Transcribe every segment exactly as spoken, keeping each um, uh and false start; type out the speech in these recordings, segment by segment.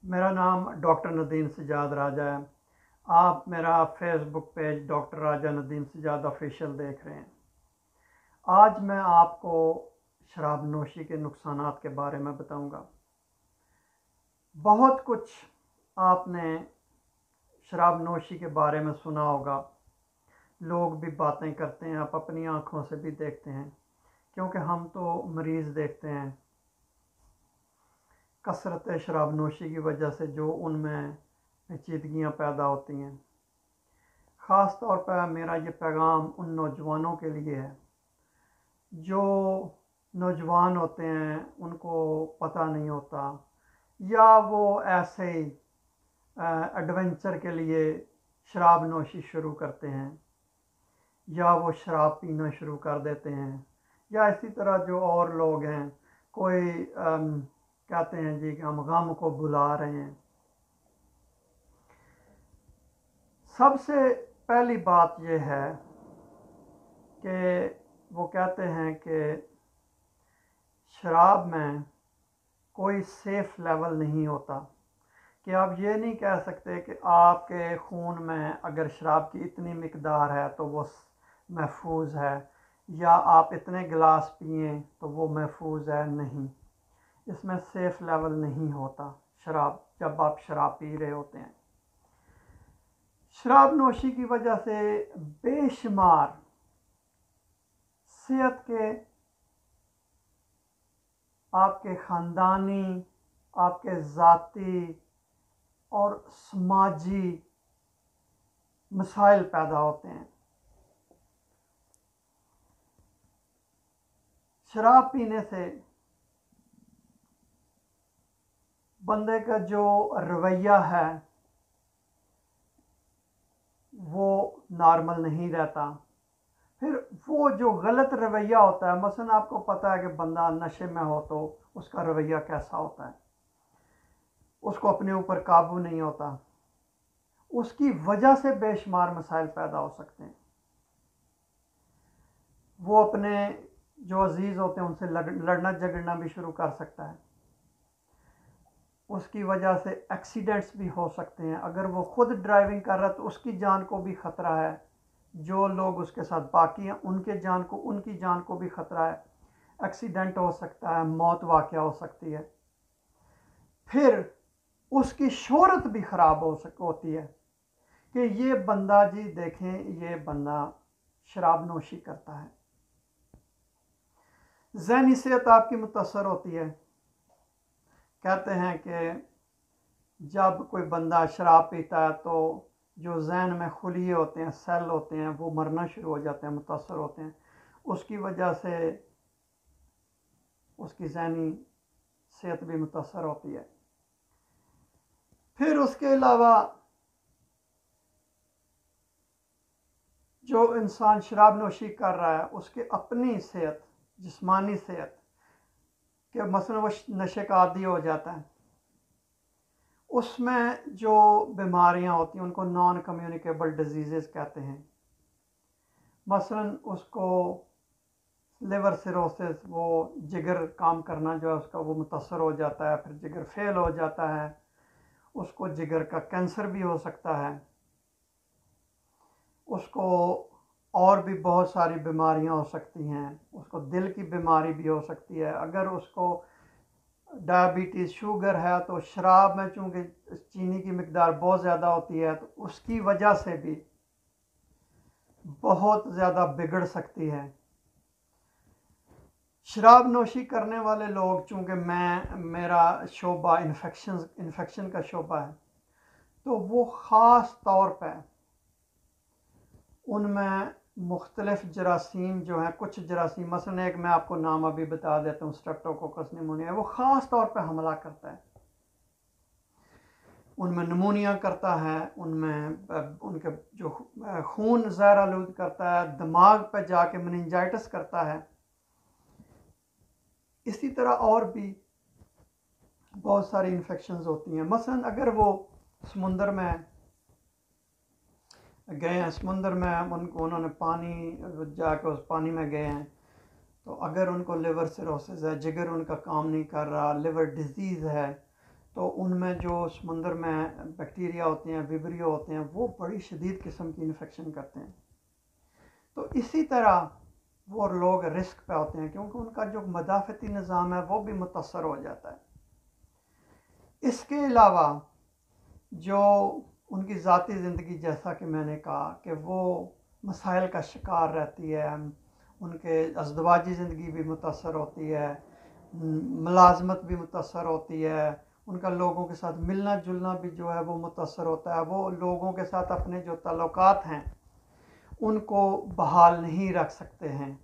मेरा नाम डॉक्टर नदीम सजाद राजा है। आप मेरा Facebook page doctor Raja Nadeem Sajjad official देख रहे हैं। आज मैं आपको शराब नोशी के नुकसानात के बारे में बताऊंगा। बहुत कुछ आपने शराब नोशी के बारे में सुना होगा, लोग भी बातें करते हैं, आप अपनी आंखों से भी देखते हैं, क्योंकि हम तो मरीज़ देखते हैं। कसरत शराब नोशी की वजह से जो उनमें पेचीदगियाँ पैदा होती हैं। ख़ास तौर पर मेरा ये पैगाम उन नौजवानों के लिए है जो नौजवान होते हैं, उनको पता नहीं होता, या वो ऐसे ही एडवेंचर के लिए शराब नोशी शुरू करते हैं, या वो शराब पीना शुरू कर देते हैं, या इसी तरह जो और लोग हैं, कोई अम, कहते हैं जी कि हम गम को भुला रहे हैं। सबसे पहली बात यह है कि वो कहते हैं कि शराब में कोई सेफ लेवल नहीं होता, कि आप ये नहीं कह सकते कि आपके खून में अगर शराब की इतनी मिकदार है तो वो महफूज है, या आप इतने गिलास पिए तो वो महफूज है। नहीं, इसमें सेफ लेवल नहीं होता शराब, जब आप शराब पी रहे होते हैं। शराब नोशी की वजह से बेशुमार सेहत के, आपके ख़ानदानी, आपके ज़ाती और समाजी मसाइल पैदा होते हैं। शराब पीने से बंदे का जो रवैया है वो नॉर्मल नहीं रहता। फिर वो जो गलत रवैया होता है, मसलन आपको पता है कि बंदा नशे में हो तो उसका रवैया कैसा होता है, उसको अपने ऊपर काबू नहीं होता, उसकी वजह से बेशुमार मसाइल पैदा हो सकते हैं। वो अपने जो अजीज़ होते हैं उनसे लड़ना झगड़ना भी शुरू कर सकता है। उसकी वजह से एक्सीडेंट्स भी हो सकते हैं। अगर वो खुद ड्राइविंग कर रहा है तो उसकी जान को भी ख़तरा है, जो लोग उसके साथ बाकी हैं उनके जान को उनकी जान को भी ख़तरा है। एक्सीडेंट हो सकता है, मौत वाक़या हो सकती है। फिर उसकी शोहरत भी ख़राब हो सक होती है कि ये बंदा जी देखें, ये बंदा शराब नोशी करता है। ज़हनी सेहत आपकी मुतासर होती है। कहते हैं कि जब कोई बंदा शराब पीता है तो जो जहन में खुलिए होते हैं, सेल होते हैं, वो मरना शुरू हो जाते हैं, मुतासर होते हैं। उसकी वजह से उसकी ज़हनी सेहत भी मुतासर होती है। फिर उसके अलावा जो इंसान शराब नोशी कर रहा है उसकी अपनी सेहत, जिस्मानी सेहत, कि मसलन वो नशे का आदी हो जाता है, उसमें जो बीमारियां होती हैं उनको नॉन कम्युनिकेबल डिजीज़ कहते हैं। मसलन उसको लिवर सिरोसिस, वो जिगर काम करना जो है उसका वो मुतासर हो जाता है, फिर जिगर फेल हो जाता है, उसको जिगर का कैंसर भी हो सकता है, उसको और भी बहुत सारी बीमारियां हो सकती हैं, उसको दिल की बीमारी भी हो सकती है। अगर उसको डायबिटीज़, शुगर है, तो शराब में चूँकि चीनी की मिकदार बहुत ज़्यादा होती है तो उसकी वजह से भी बहुत ज़्यादा बिगड़ सकती है। शराब नोशी करने वाले लोग, चूँकि मैं मेरा शोबा इन्फेक्शन इन्फेक्शन का शोबा है, तो वो ख़ास तौर पर उनमें मुख्तलिफ जरासीम जो हैं, कुछ जरासीम, मसलन एक मैं आपको नाम अभी बता देता हूँ, स्ट्रेप्टोकोकस निमोनिया, वो ख़ास तौर पर हमला करता है। उनमें नमूनिया करता है, उनमें उनके जो खून ज़हर आलूद करता है, दिमाग पर जाके मेनिंजाइटिस करता है। इसी तरह और भी बहुत सारी इन्फेक्शंस होती हैं। मसलन अगर वो समुंदर में गए हैं, समुंदर में उनको उन्होंने पानी जाकर उस पानी में गए हैं, तो अगर उनको लिवर सिरोसिस है, जिगर उनका काम नहीं कर रहा, लिवर डिजीज़ है, तो उनमें जो समुंदर में बैक्टीरिया होते हैं, विब्रियो होते हैं, वो बड़ी शदीद किस्म की इन्फेक्शन करते हैं। तो इसी तरह वो लोग रिस्क पे होते हैं क्योंकि उनका जो मदाफ़ती निज़ाम है वो भी मुतासर हो जाता है। इसके अलावा जो उनकी ज़ाती ज़िंदगी, जैसा कि मैंने कहा कि वो मसाइल का शिकार रहती है, उनके अज़दवाजी ज़िंदगी भी मुतासर होती है, मुलाजमत भी मुतासर होती है, उनका लोगों के साथ मिलना जुलना भी जो है वो मुतासर होता है। वो लोगों के साथ अपने जो ताल्लुकात हैं उनको बहाल नहीं रख सकते हैं।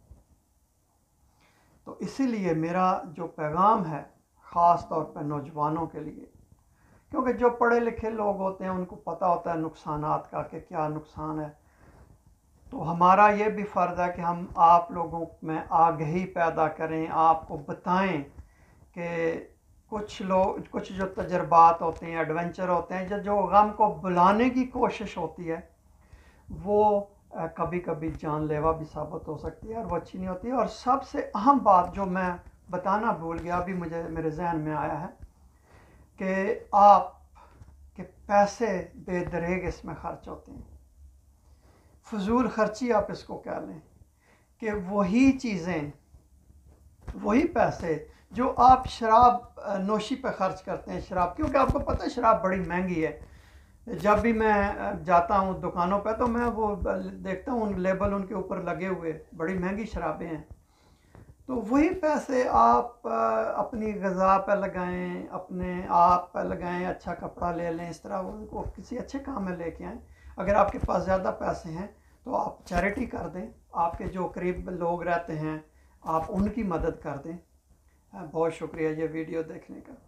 तो इसीलिए मेरा जो पैगाम है ख़ास तौर पर नौजवानों के लिए, क्योंकि जो पढ़े लिखे लोग होते हैं उनको पता होता है नुकसानात का कि क्या नुकसान है, तो हमारा ये भी फ़र्ज़ है कि हम आप लोगों में आगाही पैदा करें, आपको बताएं कि कुछ लोग, कुछ जो तजर्बात होते हैं, एडवेंचर होते हैं, जो जो गम को बुलाने की कोशिश होती है वो कभी कभी जानलेवा भी साबित हो सकती है और वो अच्छी नहीं होती है। और सबसे अहम बात जो मैं बताना भूल गया, अभी मुझे मेरे जहन में आया है कि आप के पैसे बेदरेग इसमें खर्च होते हैं, फजूल खर्ची आप इसको कह लें, कि वही चीज़ें, वही पैसे जो आप शराब नोशी पर ख़र्च करते हैं, शराब, क्योंकि आपको पता है शराब बड़ी महंगी है। जब भी मैं जाता हूँ दुकानों पर तो मैं वो देखता हूँ उन लेबल उनके ऊपर लगे हुए, बड़ी महंगी शराबें हैं। तो वही पैसे आप अपनी ग़िज़ा पर लगाएं, अपने आप पर लगाएं, अच्छा कपड़ा ले लें, इस तरह उनको किसी अच्छे काम में लेके आएँ। अगर आपके पास ज़्यादा पैसे हैं तो आप चैरिटी कर दें, आपके जो करीब लोग रहते हैं आप उनकी मदद कर दें। बहुत शुक्रिया ये वीडियो देखने का।